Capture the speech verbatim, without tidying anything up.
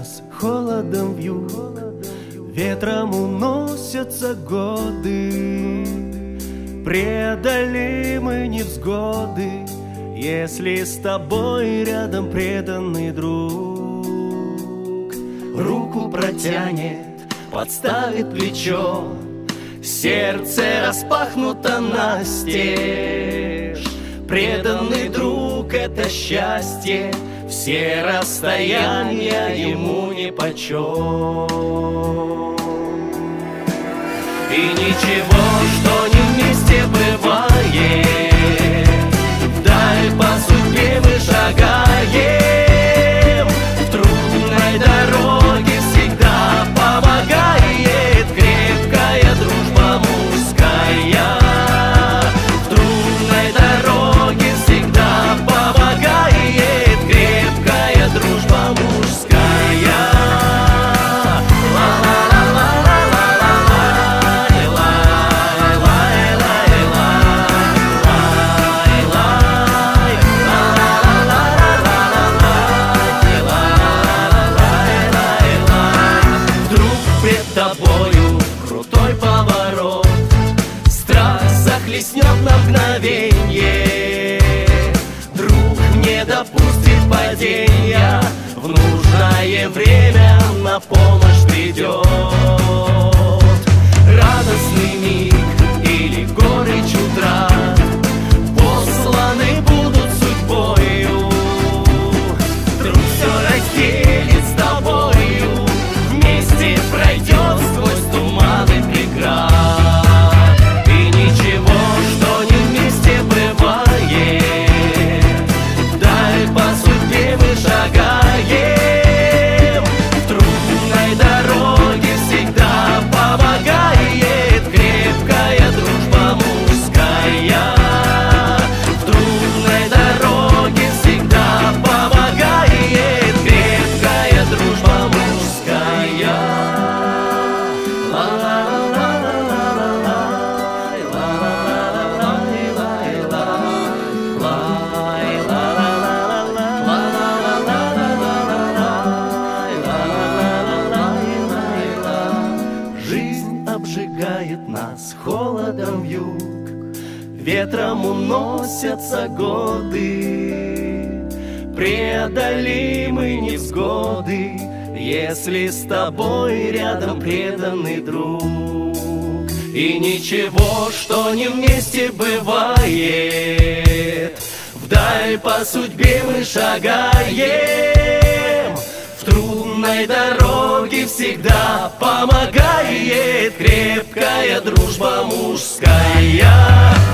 нас холодом вьют, ветром уносятся годы, преодолимы невзгоды, если с тобой рядом преданный друг. Руку протянет, подставит плечо, сердце распахнуто настежь. Преданный друг — это счастье, все расстояния ему нипочем. И ничего, что не вместе бывает, вдаль по судьбе мы шагаем. В трудной дороге всегда помогает крепкая дружба мужская. В трудной дороге всегда помогает крепкая дружба мужская. Тобою крутой поворот, страх захлестнет на мгновенье. Друг не допустит падения, в нужное время на помощь придет. Радостный миг или горечь утрат посланы будут судьбою. Друг все разделит с тобою, вместе пройдет сквозь туманы преград. И ничего, что не вместе бывает, вдаль по судьбе мы шагаем. В трудной дороге всегда помогает крепкая дружба мужская. В трудной дороге всегда помогает крепкая дружба мужская. Жизнь обжигает нас холодом вьюг, ветром уносятся годы, преодолимы невзгоды, если с тобой рядом преданный друг. И ничего, что не вместе бывает, вдаль по судьбе мы шагаем. В трудной дороге всегда помогает крепкая дружба мужская.